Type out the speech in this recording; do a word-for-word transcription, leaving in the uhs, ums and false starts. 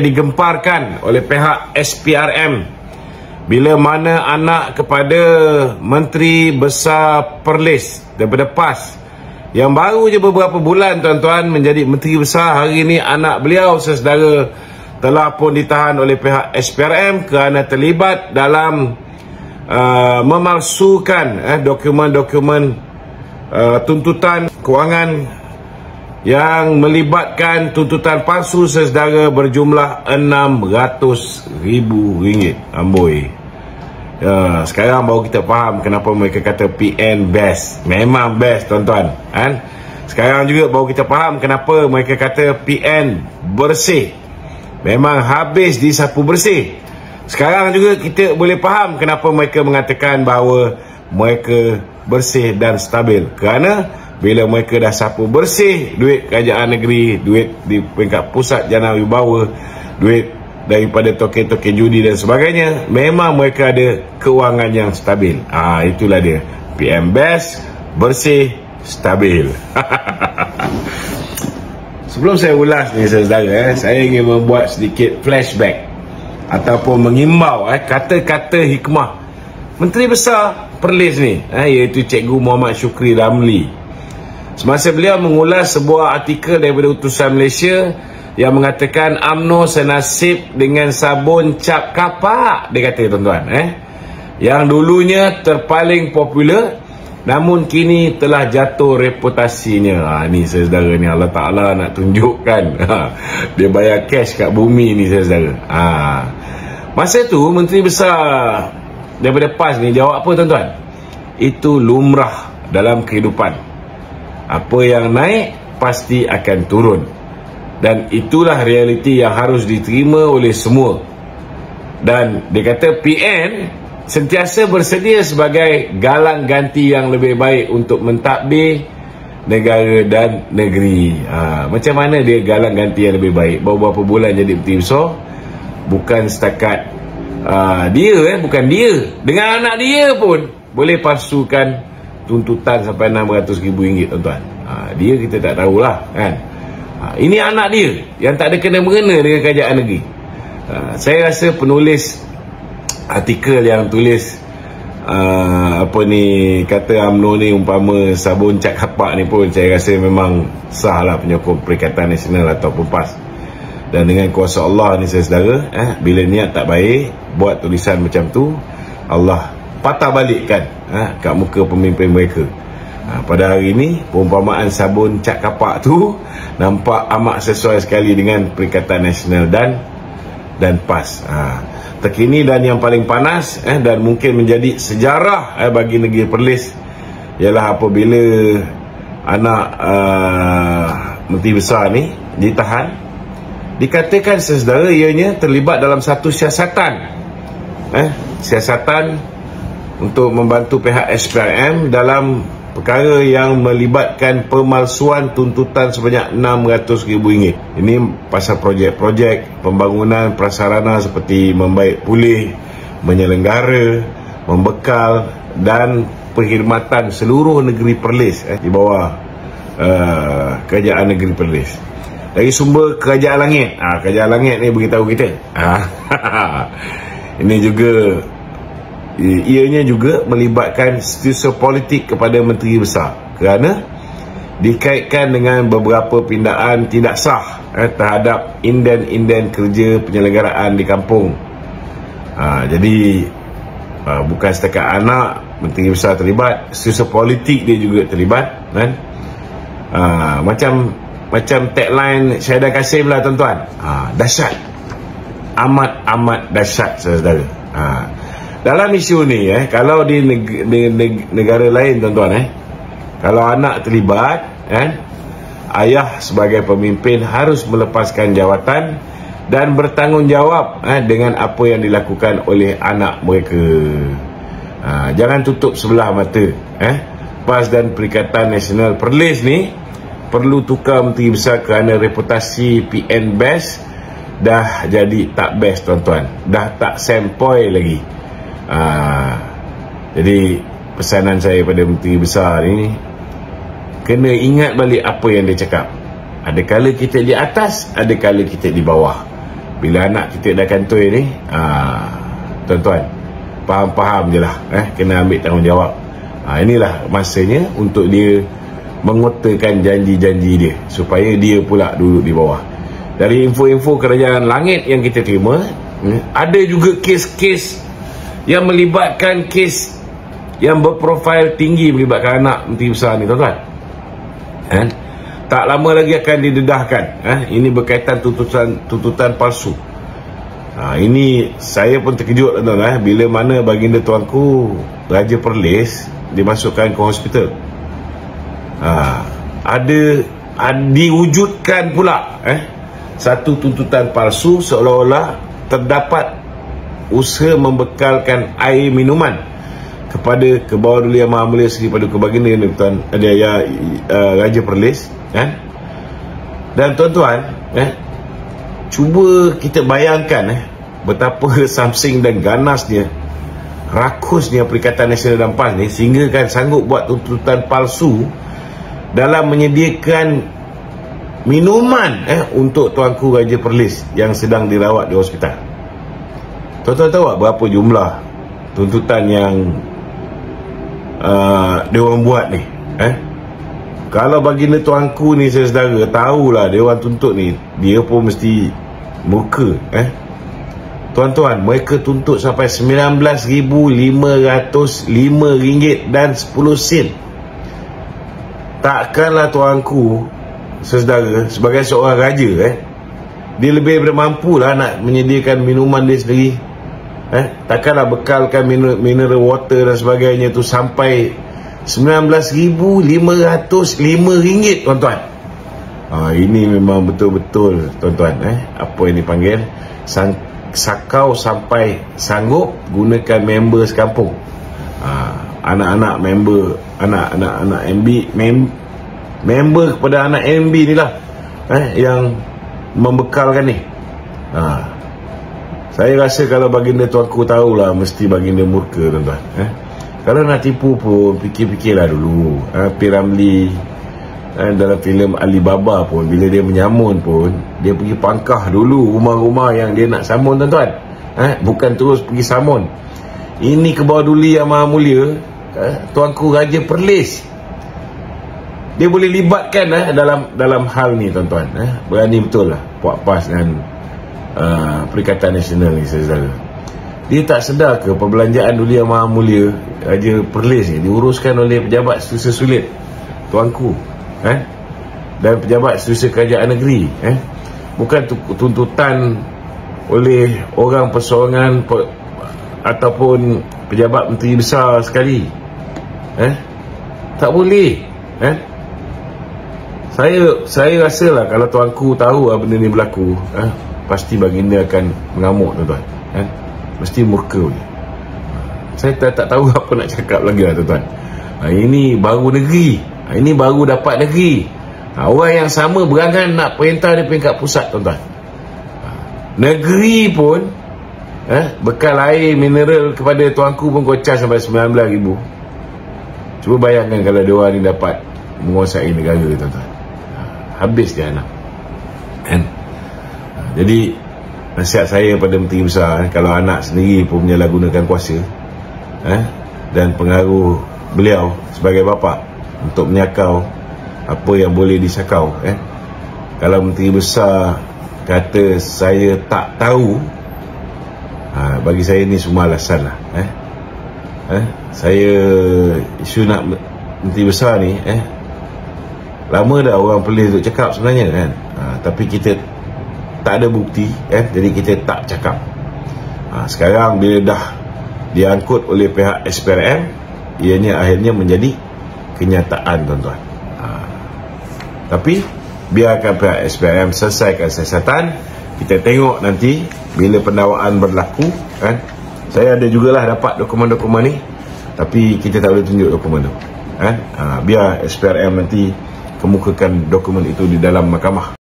digemparkan oleh pihak S P R M bila mana anak kepada Menteri Besar Perlis daripada P A S yang baru je beberapa bulan tuan-tuan menjadi Menteri Besar, hari ini anak beliau saudara telah pun ditahan oleh pihak S P R M kerana terlibat dalam uh, memalsukan eh, dokumen-dokumen uh, tuntutan kewangan yang melibatkan tuntutan palsu sesedara berjumlah enam ratus ribu ringgit. Amboi. Ya, sekarang baru kita faham kenapa mereka kata P N best. Memang best tuan-tuan, kan? Sekarang juga baru kita faham kenapa mereka kata P N bersih. Memang habis disapu bersih. Sekarang juga kita boleh faham kenapa mereka mengatakan bahawa mereka bersih dan stabil. Kerana bila mereka dah sapu bersih duit kerajaan negeri, duit di peringkat pusat jana wibawa, duit daripada token-token judi dan sebagainya, memang mereka ada kewangan yang stabil. Ah, itulah dia P M best, bersih, stabil. Sebelum saya ulas ni saudara, eh, saya ingin membuat sedikit flashback ataupun mengimbau eh, kata-kata hikmah Menteri Besar Perlis ni, eh, iaitu Cikgu Muhammad Shukri Ramli, semasa beliau mengulas sebuah artikel daripada Utusan Malaysia yang mengatakan U M N O senasib dengan sabun cap kapak. Dia kata tuan-tuan, eh, yang dulunya terpaling popular namun kini telah jatuh reputasinya. Ha, ni saudara ni Allah Ta'ala nak tunjukkan. Ha, dia bayar cash kat bumi ni saudara. Ha, masa tu Menteri Besar daripada P A S ni jawab apa tuan-tuan? Itu lumrah dalam kehidupan. Apa yang naik pasti akan turun. Dan itulah realiti yang harus diterima oleh semua. Dan dia kata P N sentiasa bersedia sebagai galang ganti yang lebih baik untuk mentadbir negara dan negeri. Ha, macam mana dia galang ganti yang lebih baik? Baru beberapa bulan jadi Menteri Besar, bukan setakat uh, dia, eh, bukan dia, dengan anak dia pun boleh palsukan tuntutan sampai enam ratus ribu ringgit tuan-tuan. Ha, dia kita tak tahulah, kan. Ha, ini anak dia yang tak ada kena-mengena dengan kerajaan negeri. Ha, saya rasa penulis artikel yang tulis uh, apa ni, kata U M N O ni umpama sabun cap kapak ni pun saya rasa memang sah lah penyokong Perikatan Nasional ataupun P A S. Dan dengan kuasa Allah ni saudara, eh, bila niat tak baik buat tulisan macam tu, Allah patah balikkan eh, kat muka pemimpin mereka. Ha, pada hari ini perumpamaan sabun cap kapak tu nampak amat sesuai sekali dengan Perikatan Nasional dan dan P A S. Ha, terkini dan yang paling panas eh, dan mungkin menjadi sejarah eh, bagi negeri Perlis ialah apabila anak uh, Menteri Besar ni ditahan, dikatakan sesedara ianya terlibat dalam satu siasatan eh, siasatan untuk membantu pihak S P R M dalam perkara yang melibatkan pemalsuan tuntutan sebanyak enam ratus ribu ringgit. Ini pasal projek-projek pembangunan prasarana seperti membaik pulih, menyelenggara, membekal dan perkhidmatan seluruh negeri Perlis eh, di bawah uh, kerajaan negeri Perlis. Dari sumber Kerajaan Langit. Ah, Kerajaan Langit ni beritahu kita. Ah, ini juga ianya juga melibatkan setiausaha politik kepada Menteri Besar kerana dikaitkan dengan beberapa pindaan tidak sah eh, terhadap inden-inden kerja penyelenggaraan di kampung. Ha, jadi uh, bukan setakat anak Menteri Besar terlibat, setiausaha politik dia juga terlibat, kan? Ha, macam macam tagline Syahidah Kasim lah tuan-tuan. Ha, dahsyat, amat-amat dahsyat saudara. Ha, dalam isu ni eh, kalau di, neg di neg negara lain tuan-tuan, eh, kalau anak terlibat, eh, ayah sebagai pemimpin harus melepaskan jawatan dan bertanggungjawab eh, dengan apa yang dilakukan oleh anak mereka. Ha, jangan tutup sebelah mata. Eh. P A S dan Perikatan Nasional Perlis ni perlu tukar Menteri Besar kerana reputasi P N best dah jadi tak best tuan-tuan. Dah tak sempoi lagi. Ha, jadi pesanan saya pada Menteri Besar ni, kena ingat balik apa yang dia cakap. Ada kala kita di atas, ada kala kita di bawah. bila anak kita dah kantoi ni, ah, tuan-tuan, faham-faham je lah, eh, kena ambil tanggungjawab. Ah, inilah masanya untuk dia mengotakan janji-janji dia, supaya dia pula duduk di bawah. Dari info-info kerajaan langit yang kita terima, hmm, ada juga kes-kes yang melibatkan kes yang berprofil tinggi, melibatkan anak menteri besar ni, tuan-tuan. Eh? Tak lama lagi akan didedahkan. Eh? Ini berkaitan tuntutan tuntutan palsu. Ha, ini saya pun terkejut, tuan-tuan, eh? bila mana baginda tuanku Raja Perlis dimasukkan ke hospital. Ha, ada, ada diwujudkan pula eh satu tuntutan palsu, seolah-olah terdapat usaha membekalkan air minuman kepada Kebawah Yang Maha Mulia Seri Paduka Baginda Tuan ada ya uh, Raja Perlis, kan? Dan tuan-tuan, eh, cuba kita bayangkan eh betapa samsing dan ganasnya, rakusnya Perikatan Nasional dan P A S ni, sehingga kan sanggup buat tuntutan palsu dalam menyediakan minuman eh untuk tuanku Raja Perlis yang sedang dirawat di hospital. Tuan-tuan tahu tak berapa jumlah tuntutan yang uh, dia orang buat ni, eh? Kalau baginda tuanku ni, saudara, tahulah dia orang tuntut ni, dia pun mesti muka, eh? Tuan-tuan, mereka tuntut sampai sembilan belas ribu lima ratus lima ringgit dan sepuluh sen. Takkanlah tuanku, saudara, sebagai seorang raja, eh, dia lebih bermampu lah nak menyediakan minuman dia sendiri, eh, takkanlah bekalkan mineral, mineral water dan sebagainya tu sampai sembilan belas ribu lima ratus lima ringgit, tuan-tuan. Ha, ini memang betul-betul, tuan-tuan, eh, apa yang dipanggil sang, sakau sampai sanggup gunakan member sekampung. Ha, anak-anak member, anak-anak anak M B, mem, member kepada anak M B ni lah, eh, yang membekalkan ni. Ha, saya rasa kalau baginda tuanku tahulah, mesti baginda murka, tuan-tuan. Eh, kalau nak tipu pun fikir-fikirlah dulu. Eh, P. Ramlee, eh, dalam filem Alibaba pun, bila dia menyamun pun, dia pergi pangkah dulu rumah-rumah yang dia nak samun, tuan-tuan. Eh, bukan terus pergi samun. Ini Kebawah Yang Maha Mulia, eh, tuanku Raja Perlis, dia boleh libatkan eh, dalam dalam hal ni, tuan-tuan. Eh, berani betul lah Puak P A S dan uh, Perikatan Nasional ni, saudara. Dia tak sedar ke perbelanjaan Duli Yang Maha Mulia Raja Perlis ni diuruskan oleh pejabat Setiausaha Sulit tuanku, eh, dan pejabat Setiausaha Kerajaan Negeri, eh, bukan tuntutan oleh orang persorangan pe, ataupun pejabat menteri besar sekali, eh, tak boleh, eh. Saya saya rasalah kalau tuanku tahu lah benda ni berlaku, eh, pasti baginda akan mengamuk, tuan-tuan, eh, mesti murka ni. Saya tak, tak tahu apa nak cakap lagi lah, tuan-tuan. Ha, ini baru negeri, ha, ini baru dapat negeri. Ha, orang yang sama berangan nak perintah di peringkat pusat, tuan-tuan. Ha, negeri pun, eh, bekal air mineral kepada tuanku pun kocas sampai sembilan belas ribu. Cuba bayangkan kalau dia orang ni dapat menguasai negara, tuan-tuan. Habis dia anak, kan? Jadi nasihat saya pada menteri besar, eh, kalau anak sendiri pun menyalahgunakan kuasa, eh, dan pengaruh beliau sebagai bapa untuk menyakau apa yang boleh disakau, eh, kalau menteri besar kata saya tak tahu, ha, bagi saya ni semua alasan lah, eh. Eh, saya isu nak menteri besar ni, eh, lama dah orang Perlis duk cakap sebenarnya, kan, ha, tapi kita tak ada bukti, eh, jadi kita tak cakap. Ha, sekarang bila dah diangkut oleh pihak S P R M, ianya akhirnya menjadi kenyataan, tuan-tuan. Ha, tapi biarkan pihak S P R M selesaikan siasatan. Kita tengok nanti bila pendakwaan berlaku, kan. Saya ada jugalah dapat dokumen-dokumen ni, tapi kita tak boleh tunjuk dokumen tu, kan. Ha, biar S P R M nanti kemukakan dokumen itu di dalam mahkamah.